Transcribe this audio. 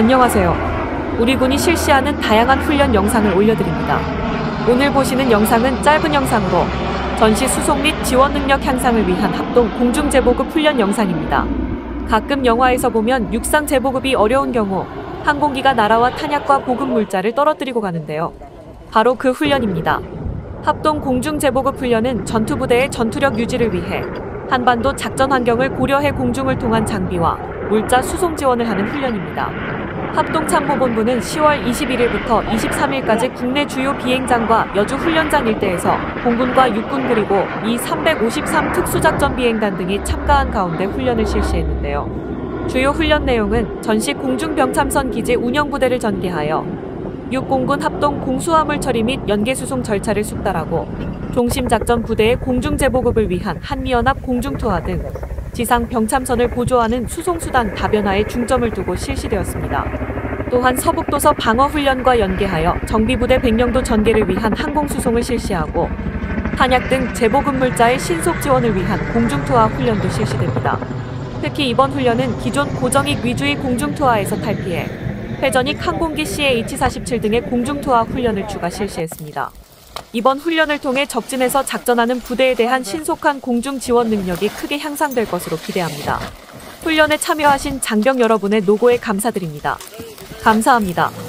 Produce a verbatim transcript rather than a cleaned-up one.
안녕하세요. 우리 군이 실시하는 다양한 훈련 영상을 올려드립니다. 오늘 보시는 영상은 짧은 영상으로 전시 수송 및 지원 능력 향상을 위한 합동 공중 제보급 훈련 영상입니다. 가끔 영화에서 보면 육상 제보급이 어려운 경우 항공기가 날아와 탄약과 보급 물자를 떨어뜨리고 가는데요. 바로 그 훈련입니다. 합동 공중 제보급 훈련은 전투부대의 전투력 유지를 위해 한반도 작전 환경을 고려해 공중을 통한 장비와 물자 수송 지원을 하는 훈련입니다. 합동참모본부는 시월 이십일일부터 이십삼일까지 국내 주요 비행장과 여주 훈련장 일대에서 공군과 육군 그리고 미 삼백오십삼 특수작전 비행단 등이 참가한 가운데 훈련을 실시했는데요. 주요 훈련 내용은 전시 공중병참선 기지 운영부대를 전개하여 육공군 합동 공수화물 처리 및 연계수송 절차를 숙달하고 종심작전 부대의 공중제보급을 위한 한미연합 공중투하 등 지상 병참선을 보조하는 수송수단 다변화에 중점을 두고 실시되었습니다. 또한 서북도서 방어훈련과 연계하여 정비부대 백령도 전개를 위한 항공수송을 실시하고 탄약 등 제보급 물자의 신속 지원을 위한 공중투하 훈련도 실시됩니다. 특히 이번 훈련은 기존 고정익 위주의 공중투하에서 탈피해 회전익 항공기 씨에이치 사십칠 등의 공중투하 훈련을 추가 실시했습니다. 이번 훈련을 통해 적진에서 작전하는 부대에 대한 신속한 공중 지원 능력이 크게 향상될 것으로 기대합니다. 훈련에 참여하신 장병 여러분의 노고에 감사드립니다. 감사합니다.